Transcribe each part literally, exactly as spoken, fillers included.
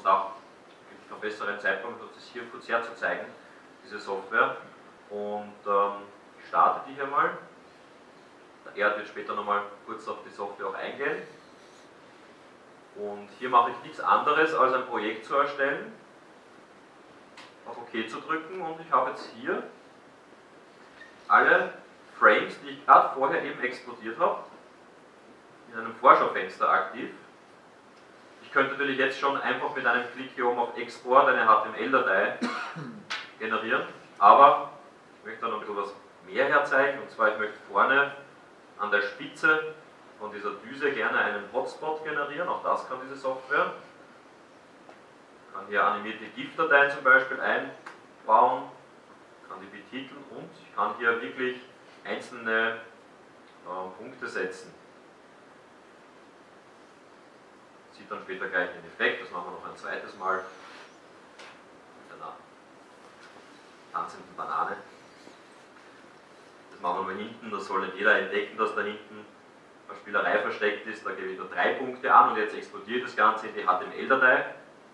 uns da gibt es einen besseren Zeitpunkt, das hier kurz herzuzeigen, diese Software. Und ähm, ich starte die hier mal. Der Erd wird später nochmal kurz auf die Software auch eingehen. Und hier mache ich nichts anderes, als ein Projekt zu erstellen, auf OK zu drücken, und ich habe jetzt hier alle Frames, die ich gerade vorher eben exportiert habe, in einem Vorschaufenster aktiv. Ich könnte natürlich jetzt schon einfach mit einem Klick hier oben auf Export eine H T M L-Datei generieren, aber ich möchte da noch ein bisschen was mehr herzeigen, und zwar ich möchte vorne an der Spitze von dieser Düse gerne einen Hotspot generieren, auch das kann diese Software. Ich kann hier animierte GIF-Dateien zum Beispiel einbauen, kann die betiteln, und ich kann hier wirklich einzelne äh, Punkte setzen. Sieht dann später gleich den Effekt, das machen wir noch ein zweites Mal mit einer tanzenden Banane. Das machen wir nur hinten, das soll nicht jeder entdecken, dass da hinten eine Spielerei versteckt ist. Da gebe ich nur drei Punkte an und jetzt exportiere ich das Ganze in die H T M L-Datei.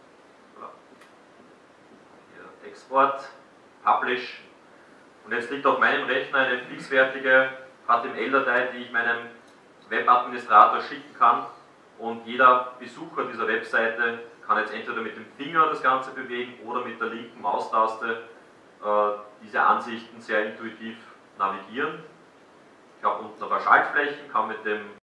Hier Export, Publish, und jetzt liegt auf meinem Rechner eine fixfertige H T M L-Datei, die ich meinem Webadministrator schicken kann, und jeder Besucher dieser Webseite kann jetzt entweder mit dem Finger das Ganze bewegen oder mit der linken Maustaste äh, diese Ansichten sehr intuitiv navigieren. Ich habe unten ein paar Schaltflächen, kann mit dem